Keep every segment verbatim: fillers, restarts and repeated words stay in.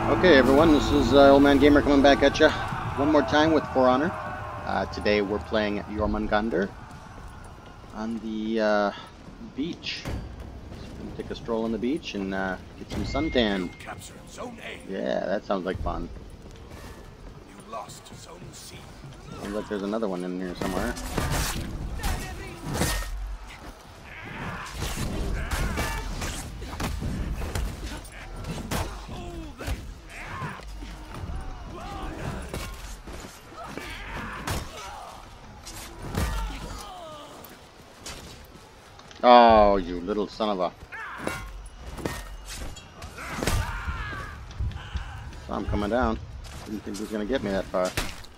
Okay, everyone, this is uh, Old Man Gamer coming back at you one more time with For Honor. Uh, today we're playing Jormungandr on the uh, beach. So we're gonna take a stroll on the beach and uh, get some suntan. Captured Zone A. Yeah, that sounds like fun. You lost Zone C. Sounds like there's another one in here somewhere. Oh, you little son of a... So I'm coming down. Didn't think he was going to get me that far.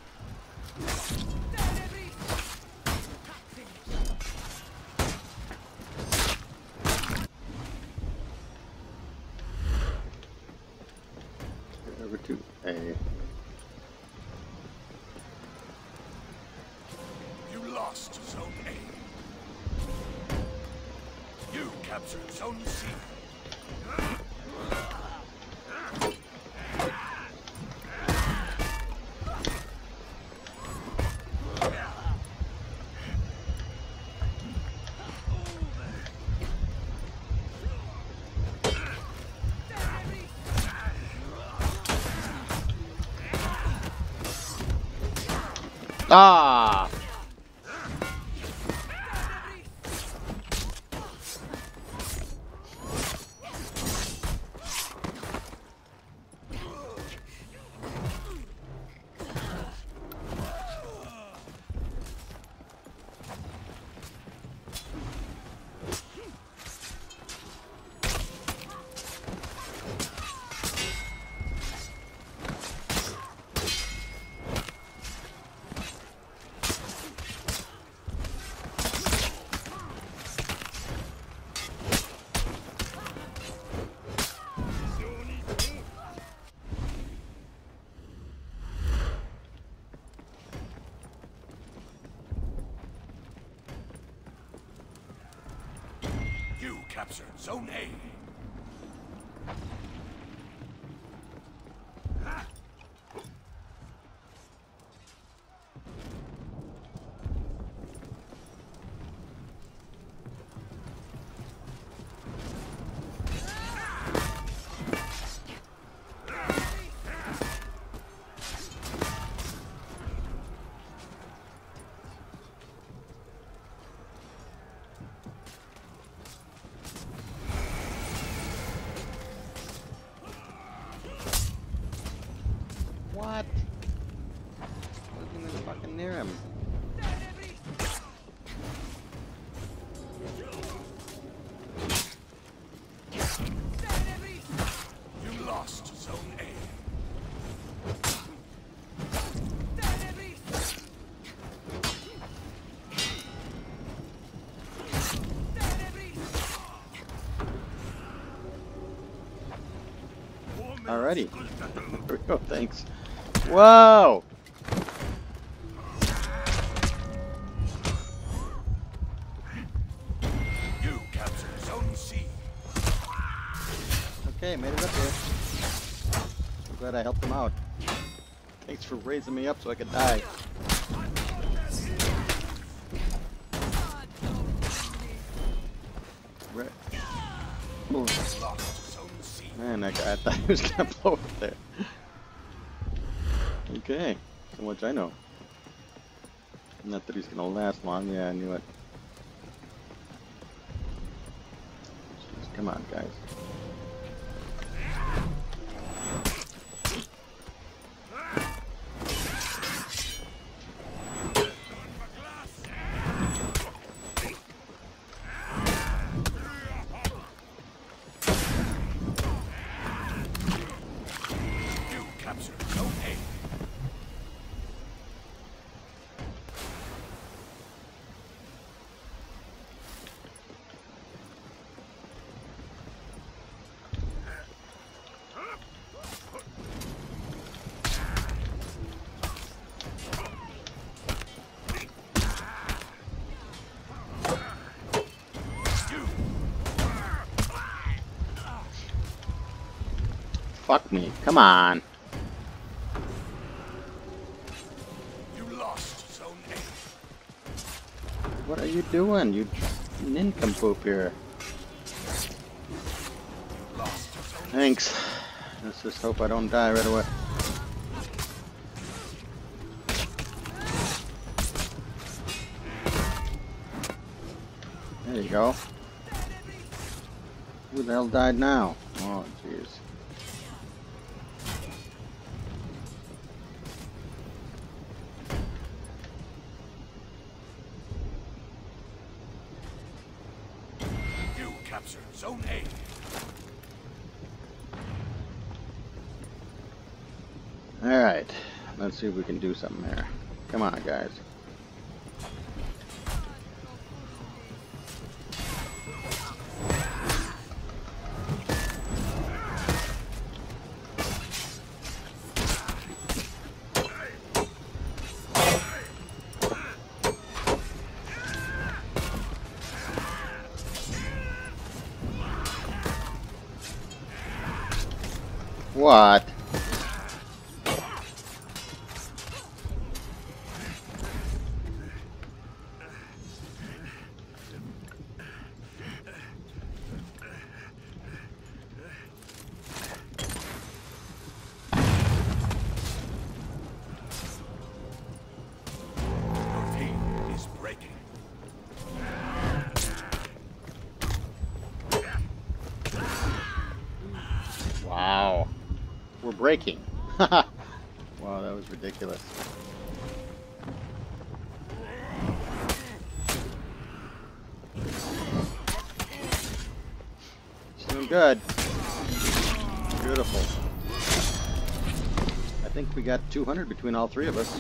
Get over to A. You lost Zone A. You captured Zone C. Ah! You captured Zone A. What? Wasn't even fucking near him. You lost Zone A. Alrighty. There we go, thanks. Whoa! You captured Zone C. Okay, made it up here. I'm glad I helped him out. Thanks for raising me up so I could die. Right. Oh. Lost Zone C. Man, that guy, I thought he was gonna blow up there. Okay, so much I know. Not that he's gonna last long, yeah, I knew it. Jeez, come on, guys. You captured Zone A. fuck me. Come on. You lost Zone A. What are you doing, you nincompoop here? Lost Zone Thanks. Let's just hope I don't die right away. There you go. Who the hell died now? Oh, jeez. You captured Zone A. Alright. Let's see if we can do something here. Come on, guys. What? Your team is breaking. Wow. We're breaking. Wow, that was ridiculous. It's doing good. Beautiful. I think we got two hundred between all three of us.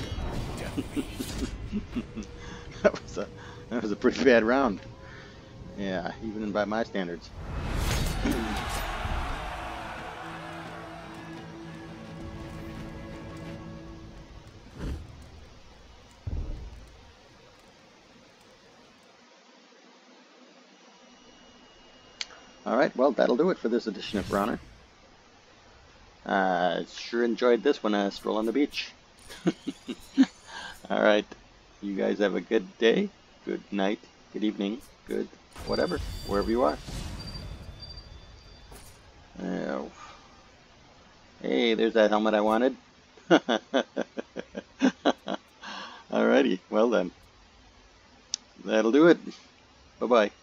that was a that was a pretty bad round. Yeah, even by my standards. Alright, well, that'll do it for this edition of For Honor. Uh, sure enjoyed this one, uh, Stroll on the Beach. Alright, you guys have a good day, good night, good evening, good whatever, wherever you are. Oh. Hey, there's that helmet I wanted. Alrighty, well then. That'll do it. Bye-bye.